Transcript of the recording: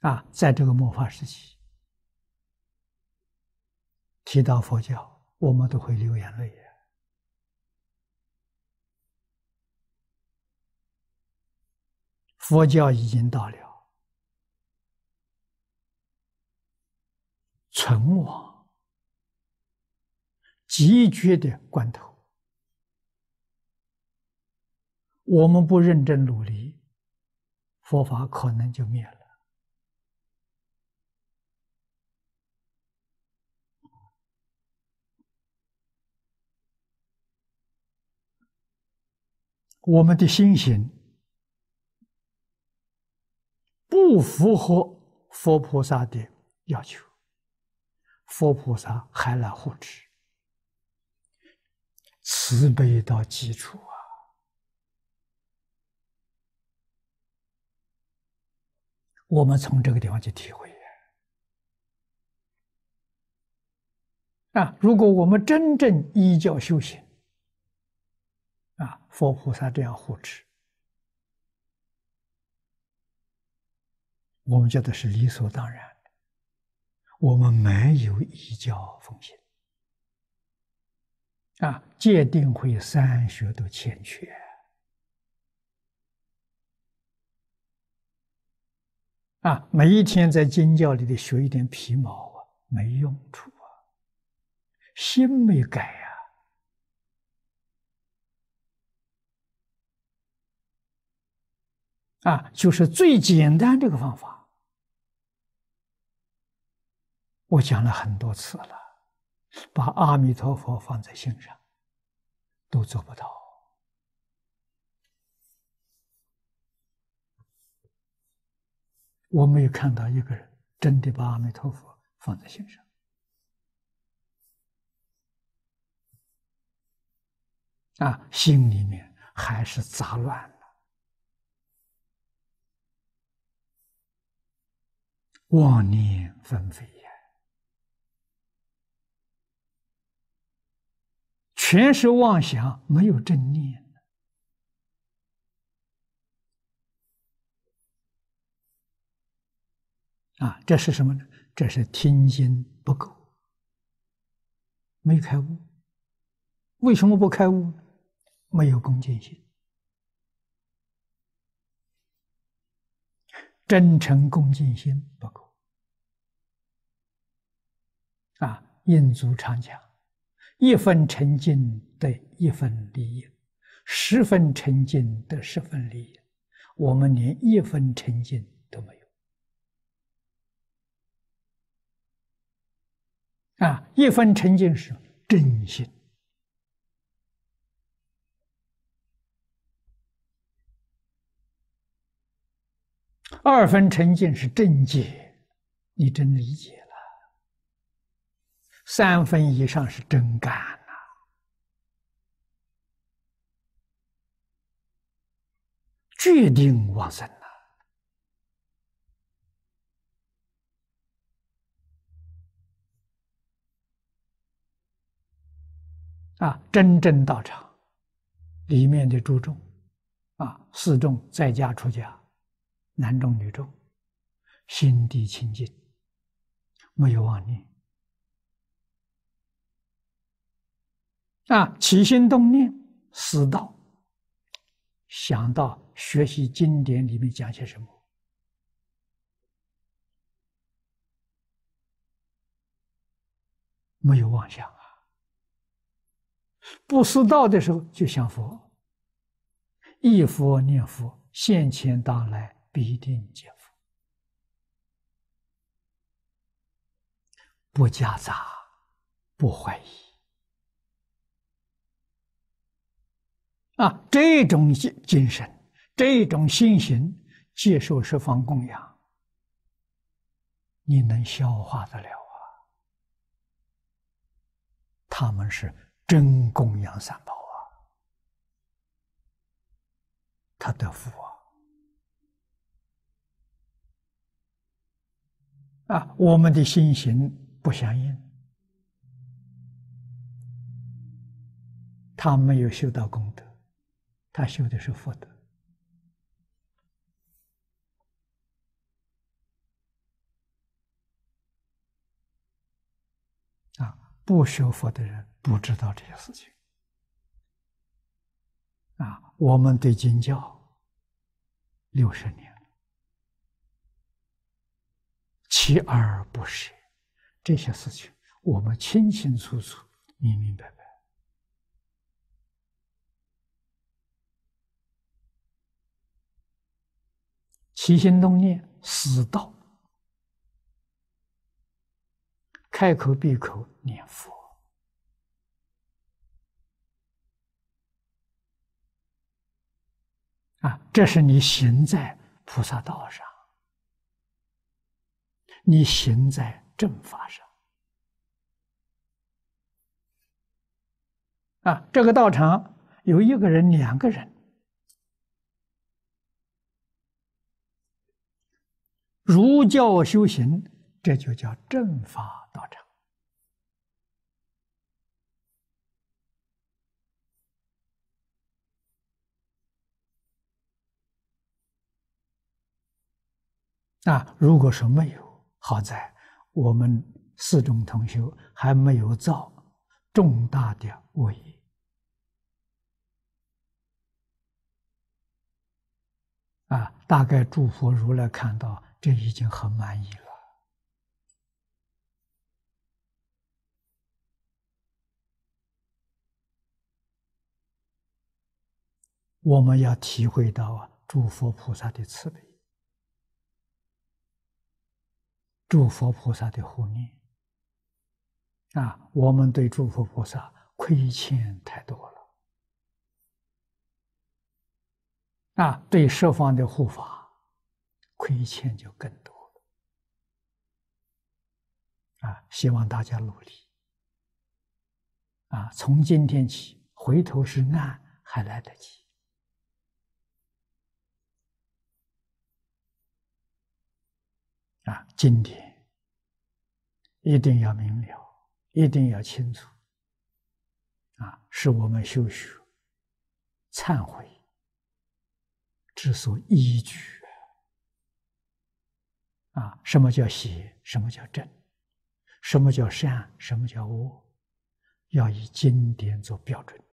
在这个末法时期，提到佛教，我们都会流眼泪。佛教已经到了存亡急绝的关头，我们不认真努力，佛法可能就灭了。我们的心行不符合佛菩萨的要求，佛菩萨还来护持，慈悲到基础啊！我们从这个地方去体会如果我们真正依教修行佛菩萨这样护持，我们觉得是理所当然的，我们没有依教奉行戒定慧三学都欠缺每一天在经教里的学一点皮毛没用处心没改就是最简单这个方法，我讲了很多次了，把阿弥陀佛放在心上，都做不到。我没有看到一个人真的把阿弥陀佛放在心上。心里面还是杂乱了，妄念纷飞全是妄想，没有正念这是什么呢？这是听经不够，没开悟。为什么不开悟？没有恭敬心，真诚恭敬心不够印祖常讲，一分诚敬得一分利益，10分诚敬得10分利益，我们连1分诚敬都没有1分诚敬是真心，2分诚敬是正解，你真理解了，3分以上是真干决定往生真正道场里面的诸众4众在家出家，男众女众，心地清净，没有妄念起心动念思道，想到学习经典里面讲些什么，没有妄想不思道的时候就想佛，忆佛念佛，现前当来必定见佛，不夹杂，不怀疑这种精神，这种心行，接受十方供养，你能消化得了他们是真供养三宝他得福我们的心行不相应，他没有修到功德，他修的是福德不学佛的人不知道这些事情啊。我们对经教60年了，锲而不舍，这些事情我们清清楚楚、明明白白。起心动念，死道，开口闭口念佛。这是你行在菩萨道上，你行在正法上。这个道场有1个人、2个人，如教修行，这就叫正法道场。如果说没有，好在我们4众同修还没有造重大的恶业。大概诸佛如来看到，这已经很满意了。我们要体会到诸佛菩萨的慈悲，诸佛菩萨的护念。我们对诸佛菩萨亏欠太多了。对十方的护法亏欠就更多了。希望大家努力。从今天起，回头是岸还来得及。经典一定要明了，一定要清楚。是我们修学、忏悔之所依据。什么叫邪？什么叫正？什么叫善？什么叫恶？要以经典做标准。